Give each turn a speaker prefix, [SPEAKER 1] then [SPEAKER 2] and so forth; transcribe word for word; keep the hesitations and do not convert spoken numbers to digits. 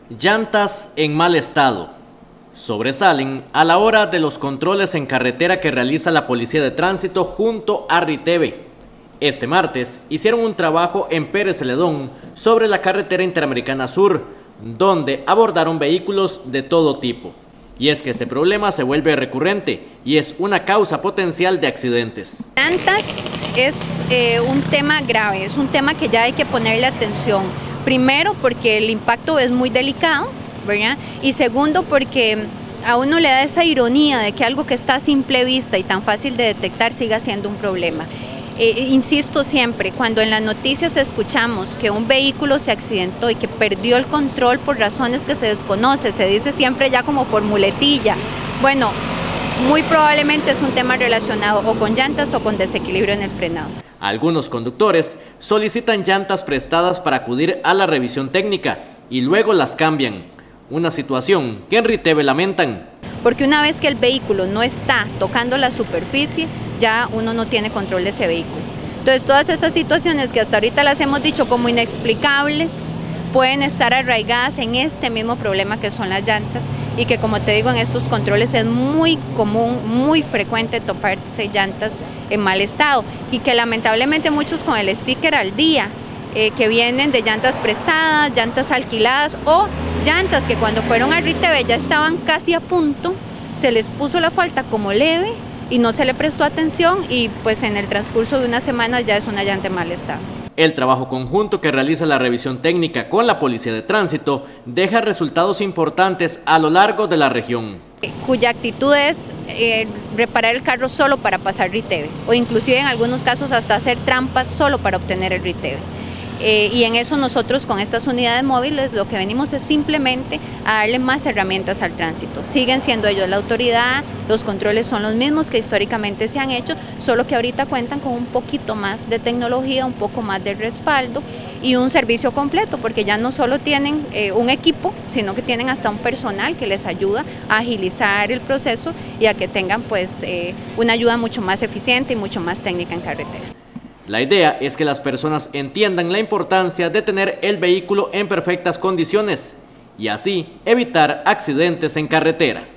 [SPEAKER 1] Llantas en mal estado. Sobresalen a la hora de los controles en carretera que realiza la Policía de Tránsito junto a Riteve. Este martes hicieron un trabajo en Pérez Celedón sobre la carretera Interamericana Sur, donde abordaron vehículos de todo tipo. Y es que este problema se vuelve recurrente y es una causa potencial de accidentes.
[SPEAKER 2] Llantas es eh, un tema grave, es un tema que ya hay que ponerle atención. Primero porque el impacto es muy delicado, ¿verdad? Y segundo porque a uno le da esa ironía de que algo que está a simple vista y tan fácil de detectar siga siendo un problema. Eh, insisto siempre, cuando en las noticias escuchamos que un vehículo se accidentó y que perdió el control por razones que se desconoce, se dice siempre ya como por muletilla. Bueno, muy probablemente es un tema relacionado o con llantas o con desequilibrio en el frenado.
[SPEAKER 1] Algunos conductores solicitan llantas prestadas para acudir a la revisión técnica y luego las cambian. Una situación que en Riteve lamentan.
[SPEAKER 2] Porque una vez que el vehículo no está tocando la superficie, ya uno no tiene control de ese vehículo. Entonces todas esas situaciones que hasta ahorita las hemos dicho como inexplicables, pueden estar arraigadas en este mismo problema que son las llantas y que, como te digo, en estos controles es muy común, muy frecuente toparse llantas en mal estado y que lamentablemente muchos con el sticker al día, eh, que vienen de llantas prestadas, llantas alquiladas o llantas que cuando fueron a Riteve ya estaban casi a punto, se les puso la falta como leve y no se le prestó atención y pues en el transcurso de una semana ya es una llanta en mal estado.
[SPEAKER 1] El trabajo conjunto que realiza la revisión técnica con la Policía de Tránsito deja resultados importantes a lo largo de la región.
[SPEAKER 2] Cuya actitud es eh, reparar el carro solo para pasar Riteve o inclusive en algunos casos hasta hacer trampas solo para obtener el Riteve. Eh, y en eso nosotros con estas unidades móviles lo que venimos es simplemente a darle más herramientas al tránsito. Siguen siendo ellos la autoridad, los controles son los mismos que históricamente se han hecho, solo que ahorita cuentan con un poquito más de tecnología, un poco más de respaldo y un servicio completo, porque ya no solo tienen eh, un equipo, sino que tienen hasta un personal que les ayuda a agilizar el proceso y a que tengan pues eh, una ayuda mucho más eficiente y mucho más técnica en carretera.
[SPEAKER 1] La idea es que las personas entiendan la importancia de tener el vehículo en perfectas condiciones y así evitar accidentes en carretera.